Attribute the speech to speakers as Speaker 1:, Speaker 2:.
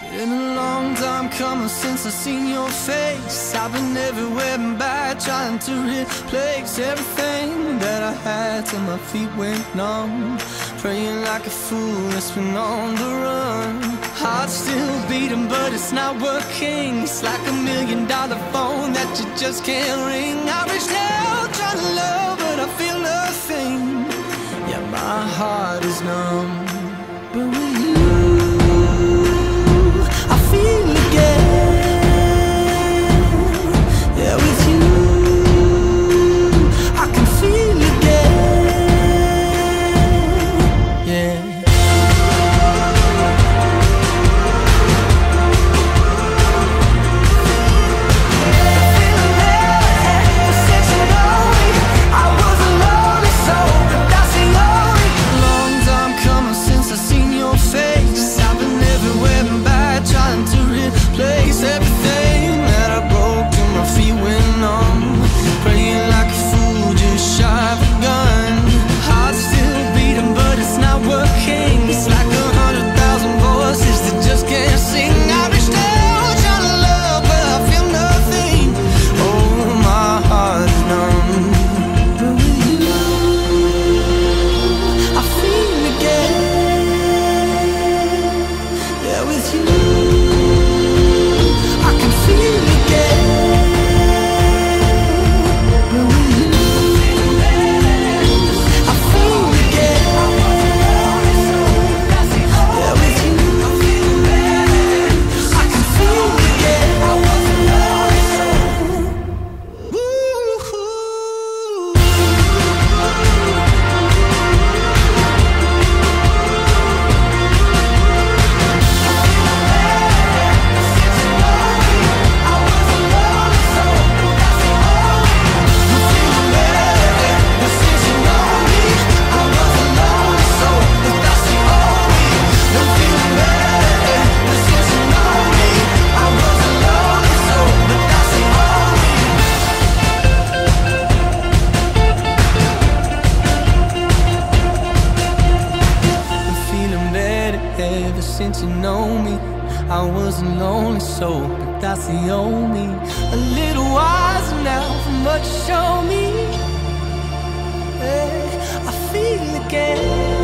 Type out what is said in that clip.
Speaker 1: Been a long time coming since I seen your face. I've been everywhere and back, trying to replace everything that I had till my feet went numb. Praying like a fool, it's been on the run. Heart still beating, but it's not working. It's like $1 million phone that you just can't ring. I reached out trying to love, but I feel nothing. Yeah, my heart is numb. But with you, I feel again. Yeah, with you, I can feel again. Yeah. Place everything that I broke till my feet went numb. Praying like a fool, just shy of a gun. Heart still beating, but it's not working. It's like 100,000 voices that just can't sing. I reached out trying to love, but I feel nothing. Oh, my heart is numb. But with you, I feel again. Yeah, with you, ever since you know me, I was a lonely soul, but that's the only. A little wiser now from what you show me. Hey, I feel again.